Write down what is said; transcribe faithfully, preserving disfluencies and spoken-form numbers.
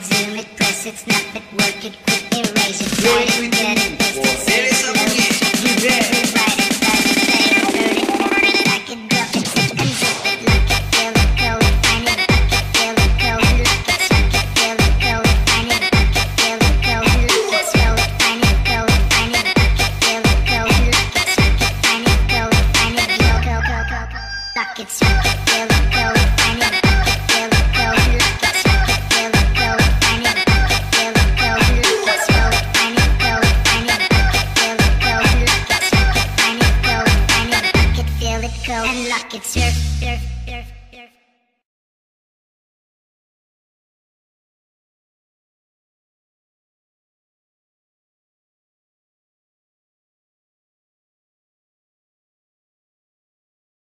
zoom it, press it, snap it, work it, quick erase it, write it, get it, paste it, save it, load it, check it, rewrite it, type it, play it, hurt it, move it, like it, drop it, zip and zip it, lock it, feel it, code it, find it, back it, feel it, code it, lock it, track it, feel it, code it, find it, back it, feel it, code it, lock it, scroll it, find it, code it, find it, back it, feel it, code it, lock it, track it, find it, code it, find it, go, go, go, go, go, lock it, track it, feel it, code it, find it, back it, feel it, code it, lock it, track it, feel it, code it, find it, back it, feel it, code it, lock it, scroll it, find it, code it, find it, back it, feel it, code it, lock it, track it, find it, code it, find it, back it, feel it, code and lock it, surf.